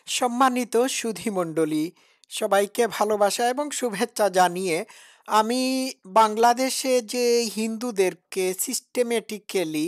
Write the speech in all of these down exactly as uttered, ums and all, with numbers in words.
সম্মানিত সুধীমণ্ডলী, সবাইকে ভালোবাসা এবং শুভেচ্ছা জানিয়ে আমি বাংলাদেশে যে হিন্দুদেরকে সিস্টেমেটিক্যালি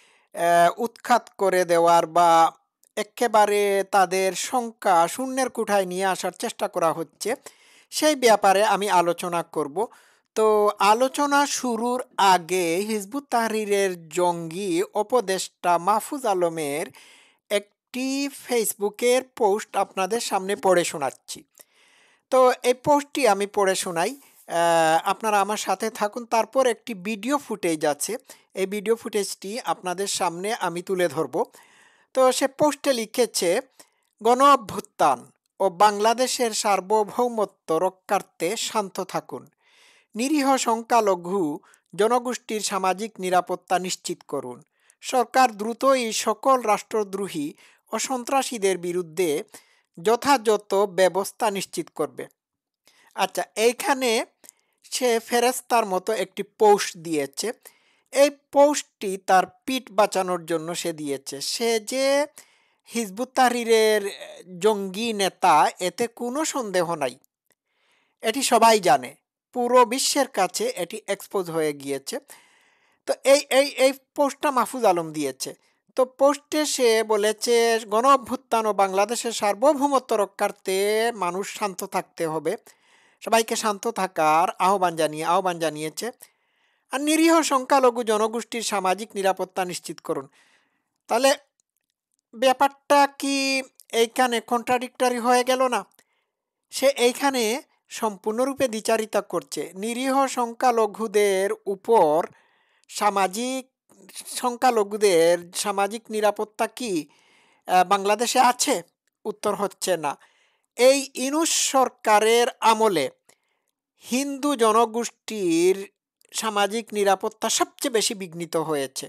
উৎখাত করে দেওয়ার বা একেবারে তাদের সংখ্যা শূন্যের কোঠায় নিয়ে আসার চেষ্টা করা হচ্ছে সেই ব্যাপারে আমি আলোচনা করব। তো আলোচনা শুরুর আগে হিজবুত তাহরিরের জঙ্গি উপদেষ্টা মাহফুজ আলমের একটি ফেসবুকের পোস্ট আপনাদের সামনে পড়ে শোনাচ্ছি। তো এই পোস্টটি আমি পড়ে শোনাই, আহ, আপনারা আমার সাথে থাকুন। তারপর একটি ভিডিও ফুটেজ আছে, এই ভিডিও ফুটেজটি আপনাদের সামনে আমি তুলে ধরব। তো সে পোস্টে লিখেছে, গণ অভ্যুত্থান ও বাংলাদেশের সার্বভৌমত্ব রক্ষার্থে শান্ত থাকুন, নিরীহ সংখ্যালঘু জনগোষ্ঠীর সামাজিক নিরাপত্তা নিশ্চিত করুন, সরকার দ্রুতই সকল রাষ্ট্রদ্রোহী ও সন্ত্রাসীদের বিরুদ্ধে যথাযথ ব্যবস্থা নিশ্চিত করবে। আচ্ছা, এইখানে সে ফেরেশতার মতো একটি পোস্ট দিয়েছে। এই পোস্টটি তার পিঠ বাঁচানোর জন্য সে দিয়েছে। সে যে হিজবুত তাহরিরের জঙ্গি নেতা, এতে কোনো সন্দেহ নাই, এটি সবাই জানে, পুরো বিশ্বের কাছে এটি এক্সপোজ হয়ে গিয়েছে। তো এই এই এই পোস্টটা মাহফুজ আলম দিয়েছে। তো পোস্টে সে বলেছে, গণ অভ্যুত্থান ও বাংলাদেশের সার্বভৌমত্ব রক্ষার্থে মানুষ শান্ত থাকতে হবে, সবাইকে শান্ত থাকার আহ্বান জানিয়ে আহ্বান জানিয়েছে। আর নিরীহ সংখ্যালঘু জনগোষ্ঠীর সামাজিক নিরাপত্তা নিশ্চিত করুন। তাহলে ব্যাপারটা কি এইখানে কন্ট্রাডিক্টরি হয়ে গেল না? সে এইখানে সম্পূর্ণরূপে দ্বিচারিতা করছে। নিরীহ সংখ্যালঘুদের উপর সামাজিক সংখ্যালঘুদের সামাজিক নিরাপত্তা কি বাংলাদেশে আছে? উত্তর হচ্ছে না। এই ইউনূস সরকারের আমলে হিন্দু জনগোষ্ঠীর সামাজিক নিরাপত্তা সবচেয়ে বেশি বিঘ্নিত হয়েছে।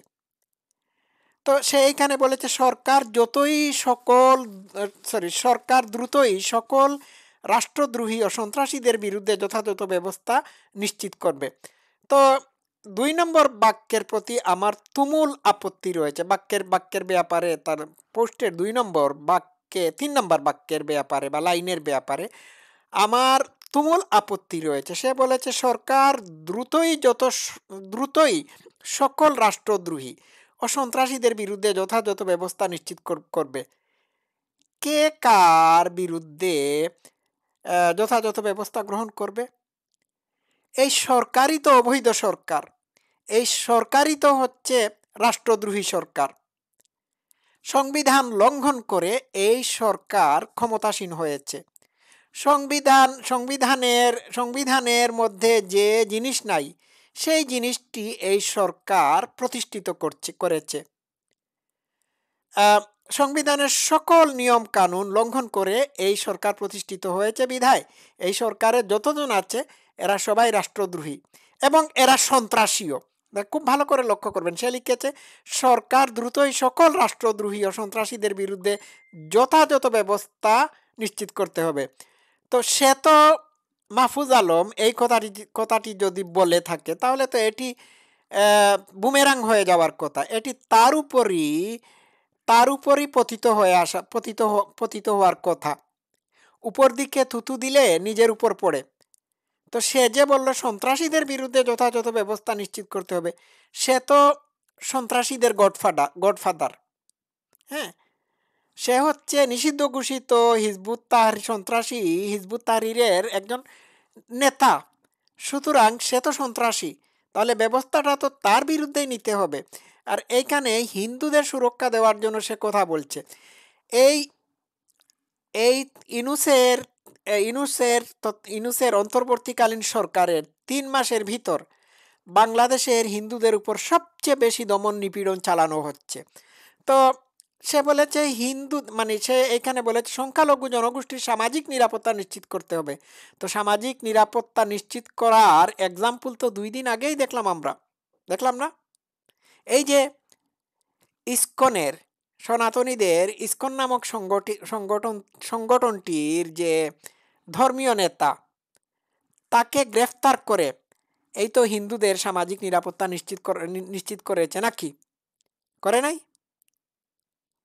তো সে এইখানে বলেছে, সরকার যতই সকল সরি সরকার দ্রুতই সকল রাষ্ট্রদ্রোহী ও সন্ত্রাসীদের বিরুদ্ধে যথাযথ ব্যবস্থা নিশ্চিত করবে। তো দুই নম্বর বাক্যের প্রতি আমার তুমুল আপত্তি রয়েছে। বাক্যের বাক্যের ব্যাপারে, তার পোস্টের দুই নম্বর বাক্যে তিন নম্বর বাক্যের ব্যাপারে বা লাইনের ব্যাপারে আমার তুমুল আপত্তি রয়েছে। সে বলেছে, সরকার দ্রুতই যত দ্রুতই সকল রাষ্ট্রদ্রোহী ও সন্ত্রাসীদের বিরুদ্ধে যথাযথ ব্যবস্থা নিশ্চিত করবে। কে কার বিরুদ্ধে যথাযথ ব্যবস্থা গ্রহণ করবে? এই সরকারই তো অবৈধ সরকার, এই সরকারই তো হচ্ছে রাষ্ট্রদ্রোহী সরকার। সংবিধান লঙ্ঘন করে এই সরকার ক্ষমতাসীন হয়েছে। সংবিধান সংবিধানের সংবিধানের মধ্যে যে জিনিস নাই, সেই জিনিসটি এই সরকার প্রতিষ্ঠিত করছে করেছে। সংবিধানের সকল নিয়ম কানুন লঙ্ঘন করে এই সরকার প্রতিষ্ঠিত হয়েছে বিধায় এই সরকারের যতজন আছে এরা সবাই রাষ্ট্রদ্রোহী এবং এরা সন্ত্রাসীও। খুব ভালো করে লক্ষ্য করবেন, সে লিখেছে, সরকার দ্রুতই সকল রাষ্ট্রদ্রোহী ও সন্ত্রাসীদের বিরুদ্ধে যথাযথ ব্যবস্থা নিশ্চিত করতে হবে। তো সে তো মাহফুজ আলম এই কথাটি কথাটি যদি বলে থাকে, তাহলে তো এটি বুমেরাং হয়ে যাওয়ার কথা। এটি তার উপরই তার উপরই পতিত হয়ে আসা পতিত পতিত হওয়ার কথা। উপর দিকে থুতু দিলে নিজের উপর পড়ে। তো সে যে বলল সন্ত্রাসীদের বিরুদ্ধে যথাযথ ব্যবস্থা নিশ্চিত করতে হবে, সে তো সন্ত্রাসীদের গডফাদার গডফাদার হ্যাঁ, সে হচ্ছে নিষিদ্ধ ঘোষিত হিজবুত তাহরির সন্ত্রাসী হিজবুত তাহরিরের একজন নেতা। সুতরাং সে তো সন্ত্রাসী, তাহলে ব্যবস্থাটা তো তার বিরুদ্ধেই নিতে হবে। আর এইখানে হিন্দুদের সুরক্ষা দেওয়ার জন্য সে কথা বলছে। এই এই ইউনূসের ইউনূসের ইউনূসের অন্তর্বর্তীকালীন সরকারের তিন মাসের ভিতর বাংলাদেশের হিন্দুদের উপর সবচেয়ে বেশি দমন নিপীড়ন চালানো হচ্ছে। তো সে বলেছে হিন্দু মানে সে এখানে বলেছে সংখ্যালঘু জনগোষ্ঠীর সামাজিক নিরাপত্তা নিশ্চিত করতে হবে। তো সামাজিক নিরাপত্তা নিশ্চিত করার এক্সাম্পল তো দুই দিন আগেই দেখলাম, আমরা দেখলাম না? এই যে ইসকনের সনাতনীদের ইসকন নামক সংগঠন সংগঠনটির যে ধর্মীয় নেতা, তাকে গ্রেফতার করে এই তো হিন্দুদের সামাজিক নিরাপত্তা নিশ্চিত নিশ্চিত করেছে নাকি? করে নাই?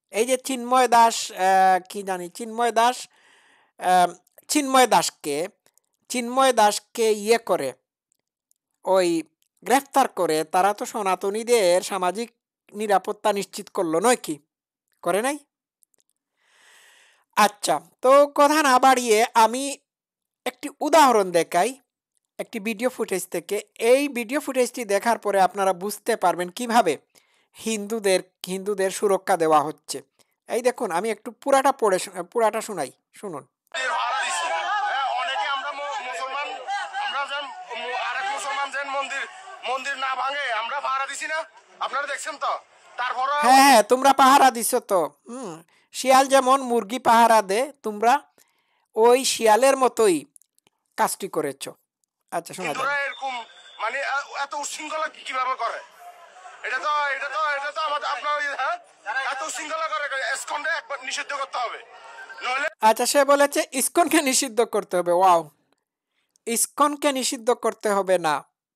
এই যে চিন্ময় দাস, আহ, কি জানি চিন্ময় দাস, আহ, চিন্ময় দাসকে চিন্ময় দাসকে ইয়ে করে, ওই গ্রেফতার করে, তারা তো সনাতনীদের সামাজিক নিরাপত্তা নিশ্চিত করলো নয় কি? করে নাই? আচ্ছা, তো কথা না বাড়িয়ে আমি একটি উদাহরণ দেখাই একটি ভিডিও ফুটেজ থেকে। এই ভিডিও ফুটেজটি দেখার পরে আপনারা বুঝতে পারবেন কিভাবে হিন্দুদের হিন্দুদের সুরক্ষা দেওয়া হচ্ছে। এই দেখুন, আমি একটু পুরাটা পড়ে শু- পুরাটা শোনাই, শুনুন। অনেকে আমরা ম- মুসলমান, আমরা যেন ম- আরেক মুসলমান যেন মন্দির মন্দির না ভাঙে আমরা ভাড়া দিছি না, আপনারা দেখছেন তো। তারপরে হ্যাঁ হ্যাঁ, তোমরা পাহারা দিছো তো। হুম, শিয়াল যেমন মুরগি পাহারা দে, তোমরা ওই শিয়ালের মতোই কাজটি করেছো। আচ্ছা, শোনা যাক। হিন্দুরা এরকম মানে এ- এত উচ্ছৃঙ্খলা কি- কিভাবে করে? এটা তো এটা তো এটা তো আমাদের আপনার ওই, হ্যাঁ, এত উচ্ছৃঙ্খলা করে এসকন্ডে একবার নিষিদ্ধ করতে হবে, নইলে আচ্ছা, সে বলেছে ইসকনকে নিষিদ্ধ করতে হবে। ওয়াও, ইসকনকে নিষিদ্ধ করতে হবে না।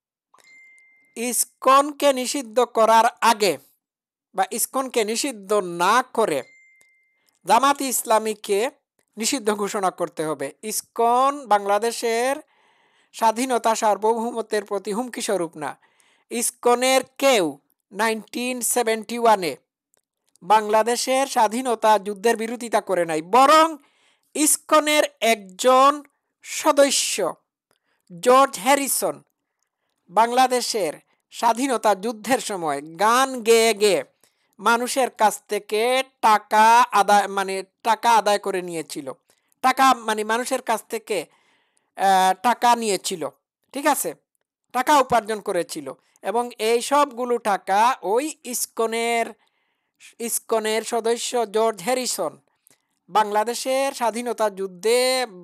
ইসকনকে নিষিদ্ধ করার আগে বা ইসকনকে নিষিদ্ধ না করে জামাতি ইসলামীকে নিষিদ্ধ ঘোষণা করতে হবে। ইসকন বাংলাদেশের স্বাধীনতা সার্বভৌমত্বের প্রতি হুমকি স্বরূপ না। ইসকনের কেউ নাইনটিন সেভেন্টি ওয়ানে বাংলাদেশের স্বাধীনতা যুদ্ধের বিরোধিতা করে নাই, বরং ইসকনের একজন সদস্য জর্জ হ্যারিসন বাংলাদেশের স্বাধীনতা যুদ্ধের সময় গান গেয়ে গেয়ে মানুষের কাছ থেকে টাকা আদায় মানে টাকা আদায় করে নিয়েছিল। টাকা মানে মানুষের কাছ থেকে আহ, টাকা নিয়েছিল, ঠিক আছে, টাকা উপার্জন করেছিল। এবং এই সবগুলো টাকা ওই ইসকনের ইসকনের সদস্য জর্জ হ্যারিসন বাংলাদেশের স্বাধীনতা যুদ্ধে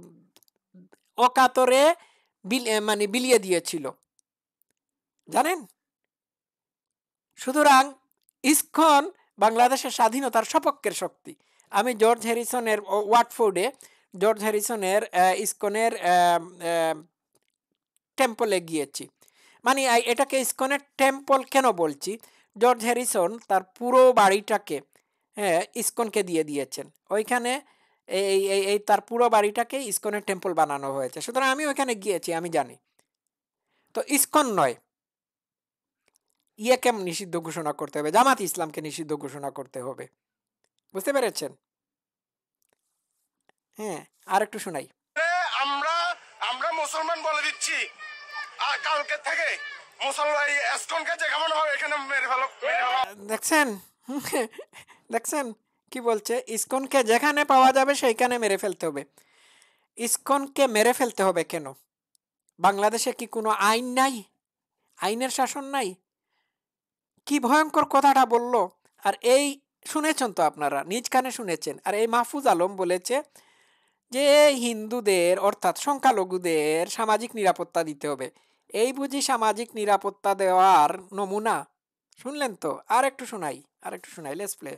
অকাতরে বিল মানে বিলিয়ে দিয়েছিল, জানেন? সুতরাং ইসকন বাংলাদেশের স্বাধীনতার সপক্ষের শক্তি। আমি জর্জ হ্যারিসনের ও- ওয়াটফোর্ডে জর্জ হ্যারিসনের আহ, ইসকনের আহ, আহ, টেম্পলে গিয়েছি। মানে আই- এটাকে ইসকনের টেম্পল কেন বলছি? জর্জ হ্যারিসন তার পুরো বাড়িটাকে, হ্যাঁ, ইসকনকে দিয়ে দিয়েছেন। ওইখানে এই এই এই তার পুরো বাড়িটাকে ইসকনের টেম্পল বানানো হয়েছে। সুতরাং আমি ওইখানে গিয়েছি, আমি জানি। তো ইসকন নয়, ইয়েকে নিষিদ্ধ ঘোষণা করতে হবে, জামাত ইসলামকে নিষিদ্ধ ঘোষণা করতে হবে। বুঝতে পেরেছেন? হ্যাঁ, আর একটু শোনাই। আমরা আমরা মুসলমান বলে দিচ্ছি, আর কালকে থেকে মুসলমান এই এসকনকে যেমন হয় এখানে মেরে ফেলো, মেরে ফেলো। দেখছেন? দেখছেন কি বলছে? ইসকনকে যেখানে পাওয়া যাবে সেইখানে মেরে ফেলতে হবে। ইসকনকে মেরে ফেলতে হবে কেন? বাংলাদেশে কি কোনো আইন নাই? আইনের শাসন নাই? কি ভয়ঙ্কর কথাটা বলল! আর এই শুনেছেন তো, আপনারা নিজ কানে শুনেছেন। আর এই মাহফুজ আলম বলেছে যে হিন্দুদের অর্থাৎ সংখ্যালঘুদের সামাজিক নিরাপত্তা দিতে হবে। এই বুঝি সামাজিক নিরাপত্তা দেওয়ার নমুনা? শুনলেন তো? আর একটু শোনাই, আর একটু শোনাই, লেটস প্লে।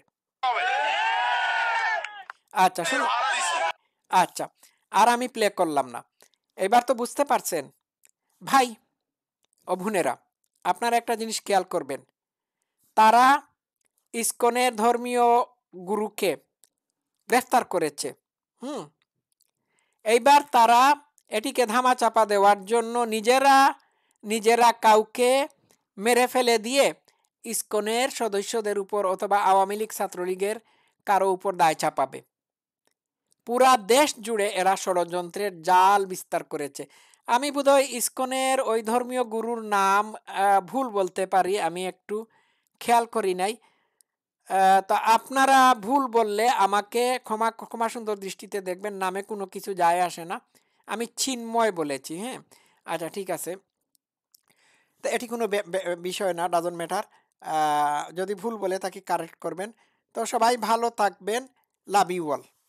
আচ্ছা, শুনুন। ভাড়া দিছি। আচ্ছা, আর আমি প্লে করলাম না। এবার তো বুঝতে পারছেন ভাই ও বোনেরা। আপনারা একটা জিনিস খেয়াল করবেন, তারা ইসকনের ধর্মীয় গুরুকে গ্রেফতার করেছে। হুম, এইবার তারা এটিকে ধামাচাপা দেওয়ার জন্য নিজেরা নিজেরা কাউকে মেরে ফেলে দিয়ে ইসকনের সদস্যদের উপর অথবা আওয়ামী লীগ ছাত্রলীগের কারো উপর দায় চাপাবে। পুরা দেশ জুড়ে এরা ষড়যন্ত্রের জাল বিস্তার করেছে। আমি বোধহয় ইসকনের ওই ধর্মীয় গুরুর নাম আহ, ভুল বলতে পারি, আমি একটু খেয়াল করি নাই। আহ, তো আপনারা ভুল বললে আমাকে ক্ষমা ক্ষমা সুন্দর দৃষ্টিতে দেখবেন, নামে কোনো কিছু যায় আসে না। আমি চিন্ময় বলেছি, হ্যাঁ। আচ্ছা, ঠিক আছে। তো এটি কোনো বে- বে- বিষয় না, ডাজন্ট ম্যাটার। যদি ভুল বলে তাকে কারেক্ট করবেন। তো সবাই ভালো থাকবেন। Love you all.